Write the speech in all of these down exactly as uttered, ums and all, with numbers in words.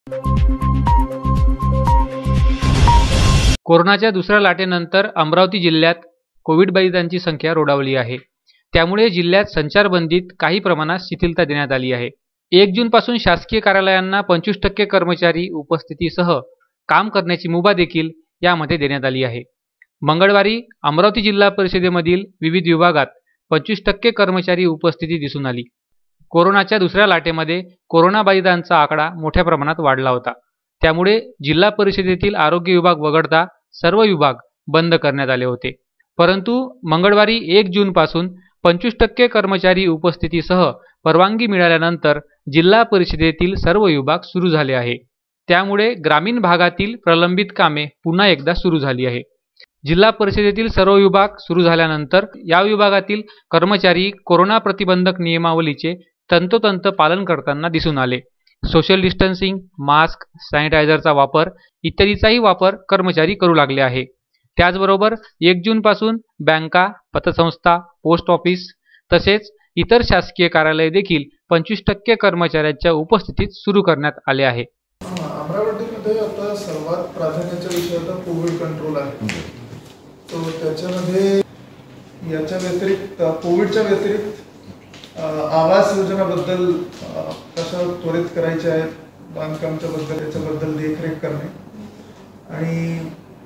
कोरोनाच्या दुसऱ्या लाटेनंतर अमरावती जिल्ह्यात कोविड बाधितांची संख्या रोडावली आहे। त्यामुळे जिल्ह्यात संचारबंदीत काही प्रमाणात शिथिलता देण्यात आली आहे। एक जून पासून शासकीय कार्यालयांना पंचवीस टक्के कर्मचारी उपस्थितीसह काम करण्याची मुभा देखील यामध्ये देण्यात आली आहे। मंगळवारी अमरावती जिल्हा परिषदेमधील विविध विभागात पंचवीस टक्के कर्मचारी उपस्थिती दिसून आली। कोरोनाच्या दुसऱ्या लाटेमध्ये कोरोना बाधितांचा आकडा मोठ्या प्रमाणात वाढला होता। त्यामुळे जिल्हा परिषदेतील आरोग्य विभाग वगळता सर्व विभाग बंद करण्यात आले होते। परंतु मंगळवारी एक जून पासून पंचवीस टक्के कर्मचारी उपस्थितीसह परवानगी मिळाल्यानंतर जिल्हा परिषदेतील सर्व विभाग सुरू झाले आहे। त्यामुळे ग्रामीण भागातील प्रलंबित कामे पुन्हा एकदा सुरू झाली आहे। जिल्हा परिषदेतील सर्व विभाग सुरू झाल्यानंतर या विभागातील कर्मचारी कोरोना प्रतिबंधक नियमावलीचे तंतोतंत पालन करताना दिसून आले। सोशल डिस्टन्सिंग, मास्क, सॅनिटायझरचा वापर इत्यादीचाही वापर कर्मचारी करू लागले आहे। त्याचबरोबर एक जून पासून बँका, पतसंस्था, पोस्ट ऑफिस तसेच इतर शासकीय कार्यालय देखील पंचवीस टक्के कर्मचाऱ्यांच्या उपस्थितीत सुरू करण्यात आले आहे। अमरावतीमध्ये आता सर्वात प्राधान्याचा विषय आता कोविड कंट्रोल आहे। तो त्याच्यामध्ये याच्या व्यतिरिक्त कोविडच्या व्यतिरिक्त आवास योजनाबद्दल कशा त्वरित करायचे आहेत, बांधकामच्या बद्दल याच्याबद्दल देखरेख करणे आणि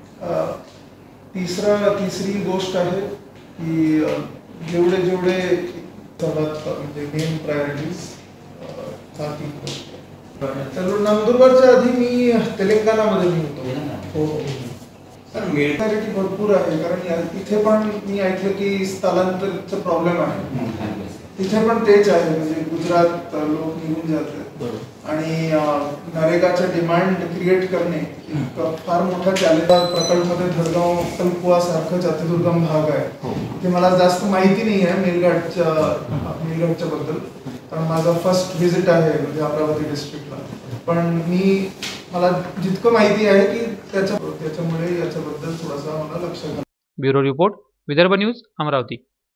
तिसरा तिसरी गोष्ट आहे की जेवढे जेवढे सर्वात म्हणजे मेन प्रायोरिटीज हा तीन गोष्ट। तर नंदुरबारच्या आधी मी तेलंगणामध्ये मी होतो। हो सर, मिळणारी भरपूर आहे कारण इथे पण मी ऐकलं की स्थलांतराचा प्रॉब्लेम आहे। तिथे पण तेच आहे, म्हणजे गुजरात लोक निघून जातात आणि नरेगाच्या डिमांड क्रिएट करणे फार मोठा चॅलेंज। प्रकल्पमध्ये धडगाव कल्पवा सारखं अतिदुर्गम भाग आहे। ते मला जास्त माहिती नाही आहे मेलघाटच्या मेलघाटच्या बद्दल, कारण माझा फर्स्ट व्हिजिट आहे म्हणजे अमरावती डिस्ट्रिक्टला। पण मी मला जितकं माहिती आहे की त्याच्या त्याच्यामुळे याच्याबद्दल थोडासा मला लक्ष घालावं। Bureau report, Vidarbha news, Amravati.